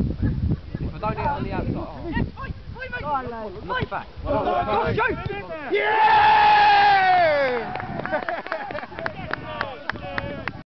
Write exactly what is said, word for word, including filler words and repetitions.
But don't hit it on the outside. Go on, lad. Knock it back. Go, shoot! Yeah!